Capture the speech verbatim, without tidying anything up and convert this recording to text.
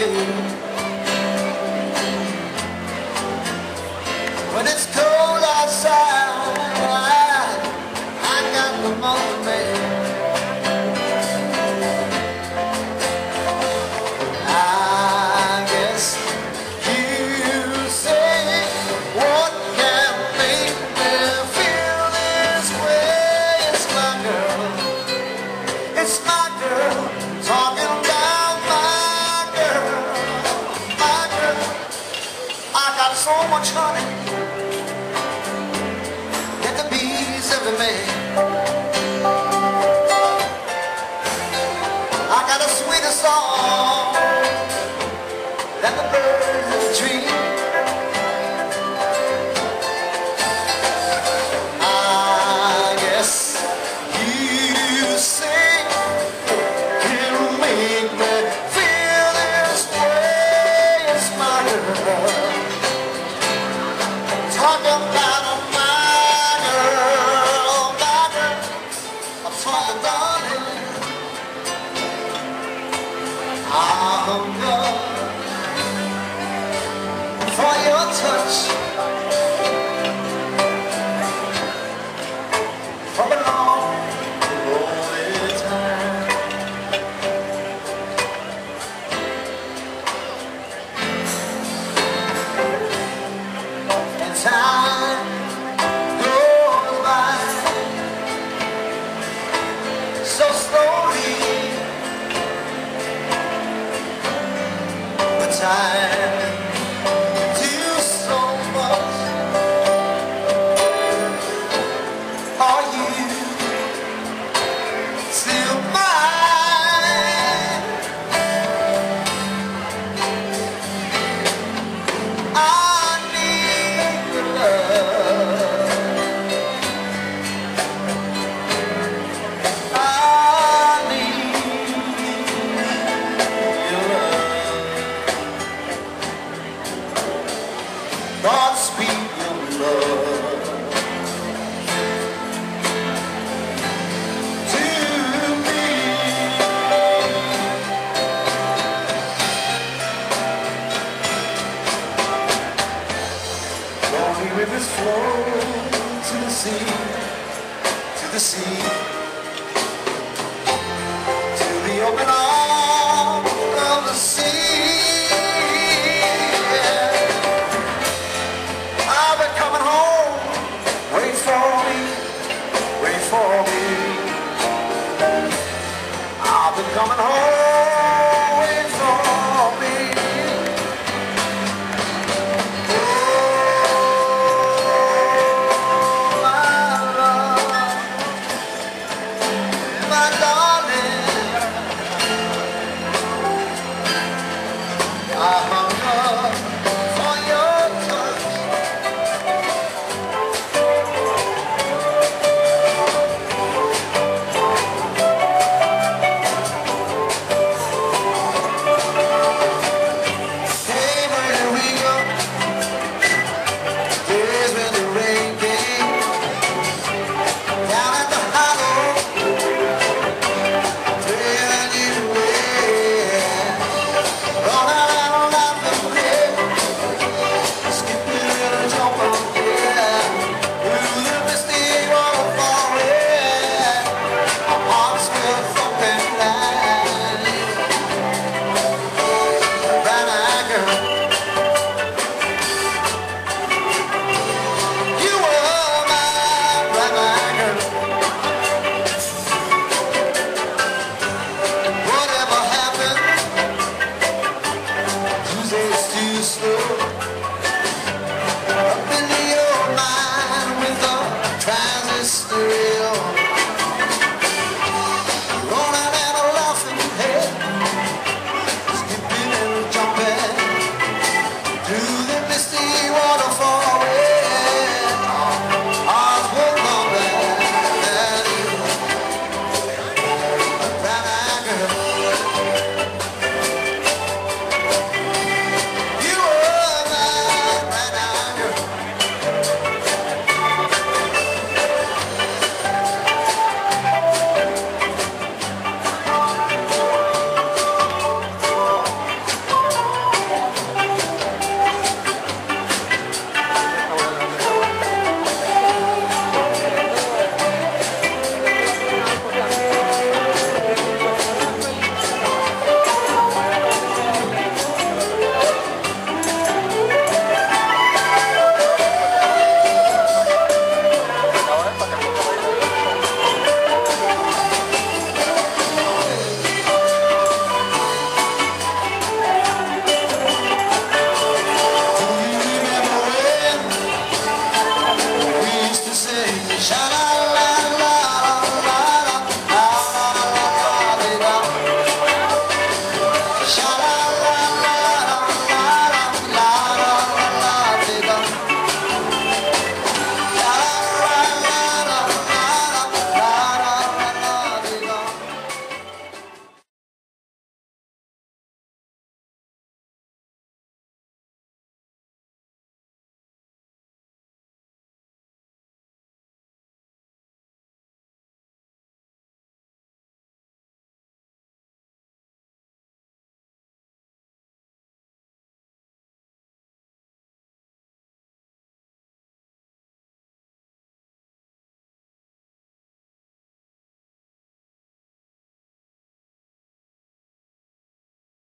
When it's cold outside, I got the motivation. I guess you say, what can make me feel this way? It's my girl, it's my girl, talking about my girl, my girl. I got so much honey in the bees of the man. I got a sweeter song than the birds of the tree. I guess you say it'll make me feel this way. It's my girl, talking about my girl, my girl. I'm talking, darling. I'm young for your touch, from a long, lonely time. And time goes by so slowly. The time do so much. Are you still mine? I need your love. I need your love. God speak your love to me. Lonely rivers flow to the sea, to the sea, to the open arms of the sea. I've been coming home, wait for me, wait for me. I've been coming home, wait for me. Oh, my love, my darling, I hung up for your touch. Hey, where we go? Here's where the rain came down at the hollow, where you were. All out, all out the way, skipping and jumping, yeah. Through the misty waterfall, yeah. My heart's still thumping like brown-eyed girl. You were my brown-eyed girl. Whatever happened, you say it's too slow.